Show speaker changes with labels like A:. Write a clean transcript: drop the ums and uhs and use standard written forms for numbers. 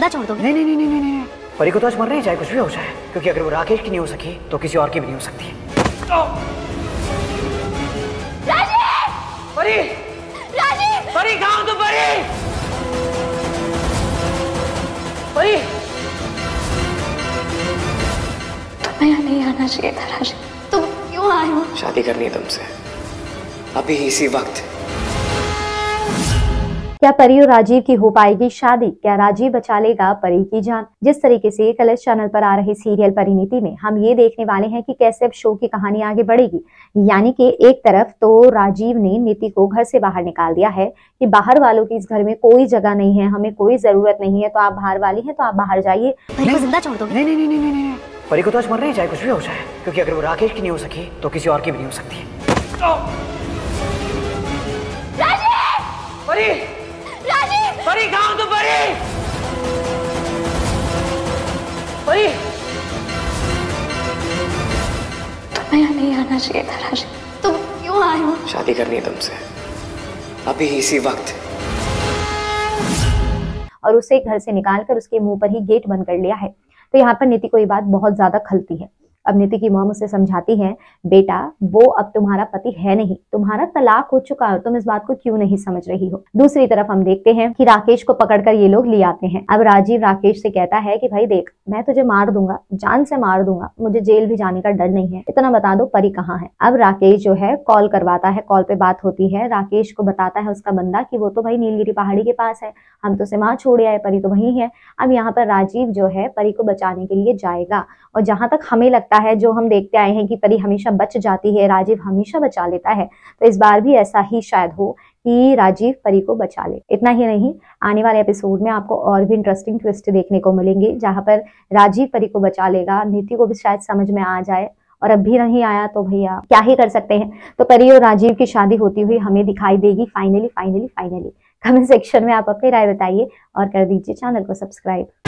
A: जिंदा छोड़ दोगे?
B: नहीं नहीं नहीं नहीं नहीं, परी को तो आज मरना ही चाहे कुछ भी हो जाए, क्योंकि अगर वो राकेश की नहीं हो सकी तो किसी और की भी नहीं हो सकती है। परी! राजीव! परी कहाँ हो तुम? परी! परी!
A: तुम्हें यहाँ नहीं आना चाहिए था राजीव, तुम क्यों आए हो?
B: शादी करनी है तुमसे, अभी इसी वक्त।
C: क्या परी और राजीव की हो पाएगी शादी? क्या राजीव बचा लेगा परी की जान? जिस तरीके से कलर्स चैनल पर आ रहे सीरियल परिणीति में हम ये देखने वाले हैं कि कैसे अब शो की कहानी आगे बढ़ेगी। यानी कि एक तरफ तो राजीव ने नीति को घर से बाहर निकाल दिया है कि बाहर वालों की इस घर में कोई जगह नहीं है, हमें कोई जरूरत नहीं है, तो आप बाहर वाली हैं तो आप बाहर जाइए।
A: परी को जिंदा छोड़ दोगे?
B: नहीं नहीं नहीं नहीं नहीं, परी को तो आज मरना ही चाहे कुछ भी हो जाए, क्योंकि अगर वो राकेश की नहीं हो सकी तो किसी और की भी नहीं हो सकती है। परी! परी कहाँ हो तुम? परी! परी!
A: तुम्हें यहाँ नहीं आना चाहिए था राजीव, तुम क्यों आए हो?
B: शादी करनी है तुमसे, अभी इसी वक्त।
C: और उसे घर से निकालकर उसके मुंह पर ही गेट बंद कर लिया है। तो यहाँ पर नीति को ये बात बहुत ज्यादा खलती है। अब नीति की मॉम उसे समझाती है, बेटा वो अब तुम्हारा पति है नहीं, तुम्हारा तलाक हो चुका है, तुम इस बात को क्यों नहीं समझ रही हो। दूसरी तरफ हम देखते हैं कि राकेश को पकड़कर ये लोग ले आते हैं। अब राजीव राकेश से कहता है कि भाई देख, मैं तुझे मार दूंगा, जान से मार दूंगा, मुझे जेल भी जाने का डर नहीं है, इतना बता दो परी कहाँ है। अब राकेश जो है कॉल करवाता है, कॉल पे बात होती है। राकेश को बताता है उसका बंदा कि वो तो भाई नीलगिरी पहाड़ी के पास है, हम तो उसे मार छोड़ आए, परी तो वही है। अब यहाँ पर राजीव जो है परी को बचाने के लिए जाएगा, और जहां तक हमें लगता है, जो हम देखते आए हैं कि परी हमेशा बच जाती है, राजीव हमेशा बचा लेता है, तो इस बार भी ऐसा ही शायद हो कि राजीव परी को बचा ले। इतना ही नहीं, आने वाले एपिसोड में आपको और भी इंटरेस्टिंग ट्विस्ट देखने को मिलेंगे, जहां पर राजीव परी को बचा लेगा, नीति को भी शायद समझ में आ जाए, और अब भी नहीं आया तो भैया क्या ही कर सकते हैं। तो परी और राजीव की शादी होती हुई हमें दिखाई देगी finally finally finally. Comment section में आप अपनी राय बताइए और कर दीजिए चैनल को सब्सक्राइब।